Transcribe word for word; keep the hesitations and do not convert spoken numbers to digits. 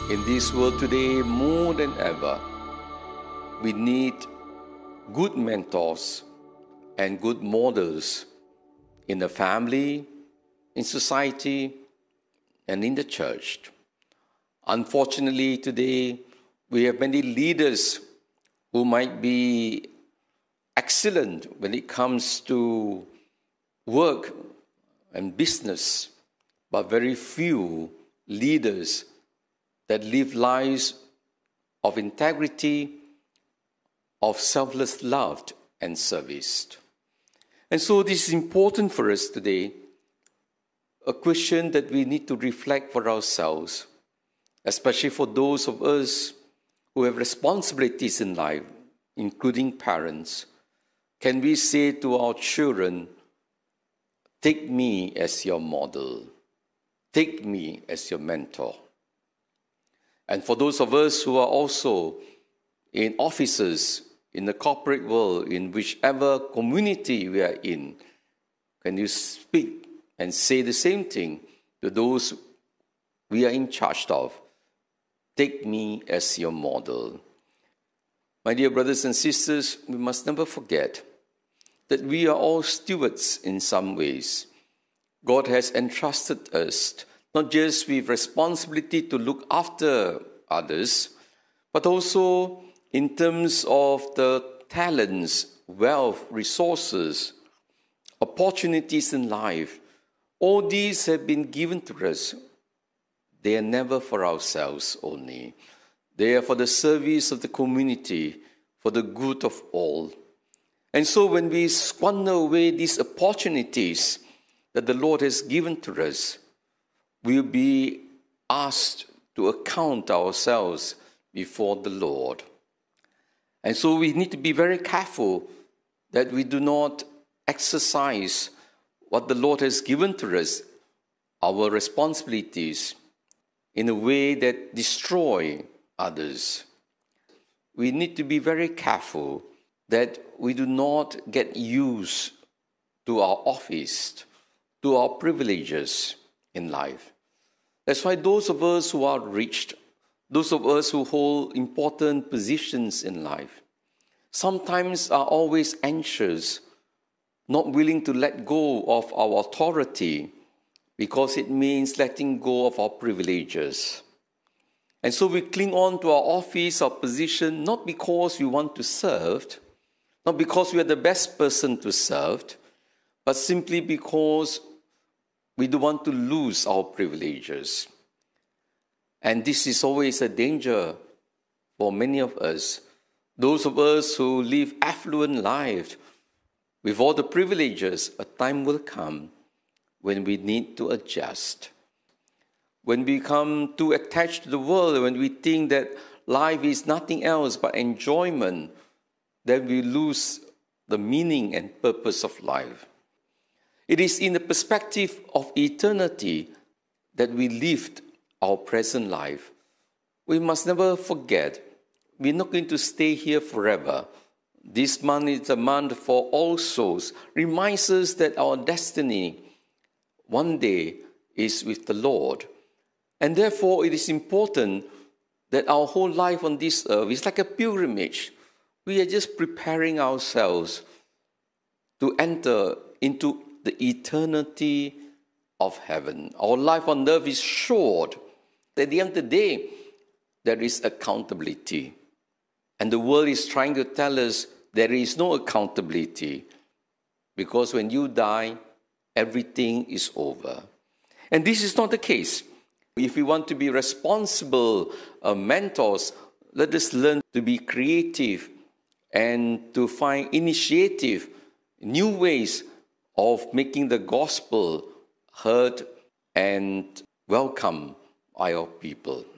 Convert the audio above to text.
In this world today, more than ever, we need good mentors and good models in the family, in society, and in the church. Unfortunately, today, we have many leaders who might be excellent when it comes to work and business, but very few leaders that live lives of integrity, of selfless love and service. And so this is important for us today, a question that we need to reflect for ourselves, especially for those of us who have responsibilities in life, including parents. Can we say to our children, take me as your model, take me as your mentor? And for those of us who are also in offices, in the corporate world, in whichever community we are in, can you speak and say the same thing to those we are in charge of? Take me as your model. My dear brothers and sisters, we must never forget that we are all stewards in some ways. God has entrusted us not just with responsibility to look after others, but also in terms of the talents, wealth, resources, opportunities in life. All these have been given to us. They are never for ourselves only. They are for the service of the community, for the good of all. And so when we squander away these opportunities that the Lord has given to us, we'll be asked to account ourselves before the Lord. And so we need to be very careful that we do not exercise what the Lord has given to us, our responsibilities, in a way that destroy others. We need to be very careful that we do not get used to our office, to our privileges in life. That's why those of us who are rich, those of us who hold important positions in life, sometimes are always anxious, not willing to let go of our authority because it means letting go of our privileges. And so we cling on to our office, our position, not because we want to serve, not because we are the best person to serve, but simply because we don't want to lose our privileges. And this is always a danger for many of us. Those of us who live affluent lives with all the privileges, a time will come when we need to adjust. When we become too attached to the world, when we think that life is nothing else but enjoyment, then we lose the meaning and purpose of life. It is in the perspective of eternity that we lived our present life. We must never forget, we're not going to stay here forever. This month is a month for all souls. Reminds us that our destiny one day is with the Lord. And therefore, it is important that our whole life on this earth is like a pilgrimage. We are just preparing ourselves to enter into the eternity of heaven. Our life on earth is short. At the end of the day, there is accountability. And the world is trying to tell us there is no accountability, because when you die, everything is over. And this is not the case. If we want to be responsible uh, mentors, let us learn to be creative and to find initiative, new ways of making the gospel heard and welcome by our people.